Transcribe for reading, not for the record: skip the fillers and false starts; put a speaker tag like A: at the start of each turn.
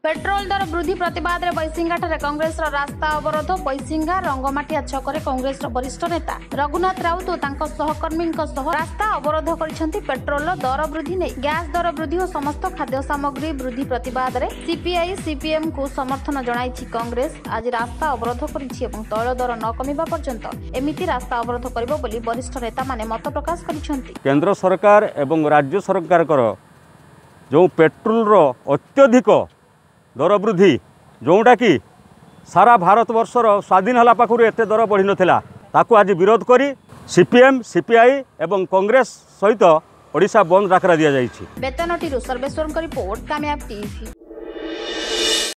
A: Petrol दर वृद्धि प्रतिवाद में बैसिंगाठारे कांग्रेस रास्ता अवरोध। बैसिंगा रंगमाटिया छकरे कांग्रेस वरिष्ठ नेता रघुनाथ राउत और तांको सहकर्मी रास्ता अवरोध कर पेट्रोल दर वृद्धि नहीं गैस दर वृद्धि और समस्त खाद्य सामग्री वृद्धि प्रतिवाद में सीपीआई सीपीएम को समर्थन जणाई कांग्रेस आज रास्ता अवरोध कर तैल दर न कमिबा पर्यंत एमिति रास्ता अवरोध करिबो बोली वरिष्ठ नेता माने मत प्रकाश करिसेंती।
B: केंद्र सरकार एवं राज्य सरकार जो पेट्रोल रो अत्यधिक दर वृद्धि जोटा कि सारा भारत वर्षर स्वाधीन होला पाखु एते दर बढ़ी नथिला ताकू आज विरोध करी सीपीएम सीपीआई एवं कांग्रेस सहित ओडिशा बंद डाकरा दिया जाइछि।
A: बेतनटीरू सर्वेश्वर रिपोर्ट कामयाब टीवी।